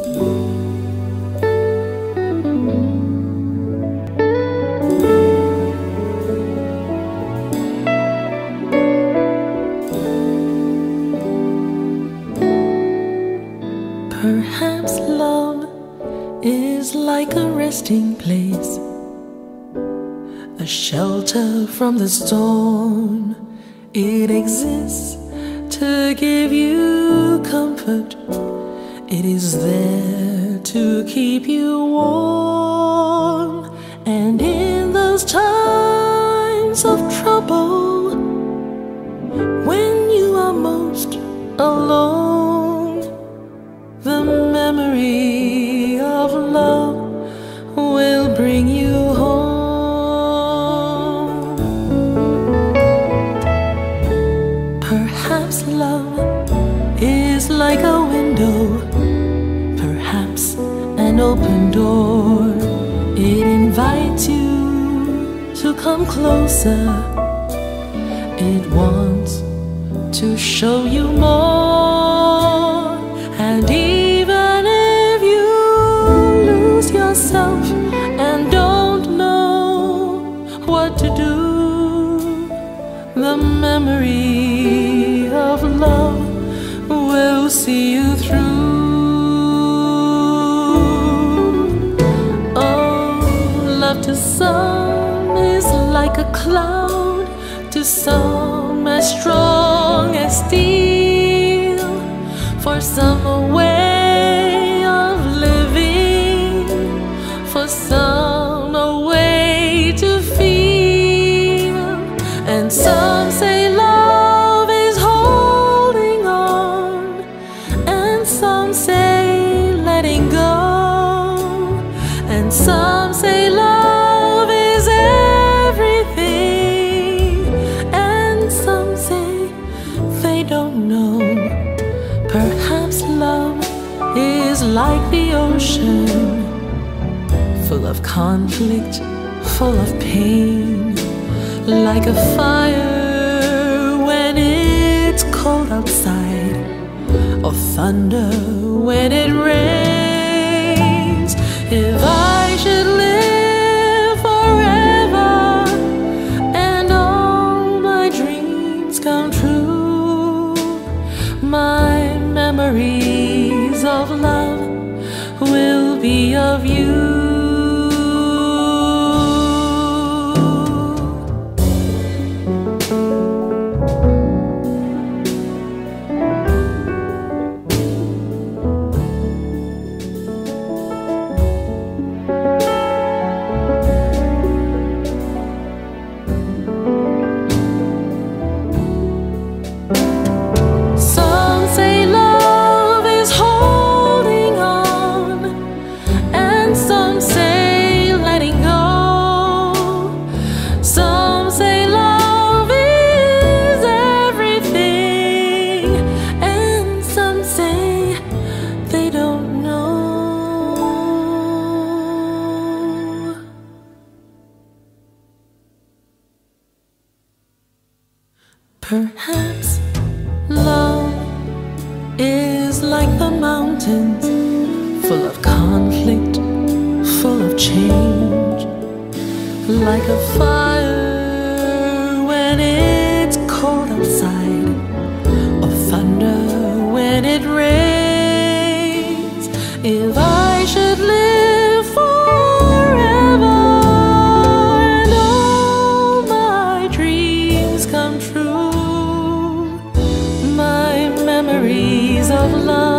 Perhaps love is like a resting place, a shelter from the storm. It exists to give you comfort. It is there to keep you warm. And in those times of trouble, when you are most alone, the memory of love will bring you home. Perhaps love is like a window, perhaps an open door. It invites you to come closer. It wants to show you more. And even if you lose yourself and don't know what to do, the memory of love will see you through. Oh, love to some is like a cloud, to some as strong as steel, for some a way of living, for some a way to feel. And some say love is holding on, and some say letting go, and some say love is everything, and some say they don't know. Perhaps love is like the ocean, full of conflict, full of pain, like a fire when it's cold outside, or thunder when it rains. If I should live forever and all my dreams come true, my memories of love will be of you. Perhaps love is like the mountains, full of conflict, full of change, like a fire when it's cold outside, or thunder when it rains. If I should live forever and all my dreams come true, my memories of love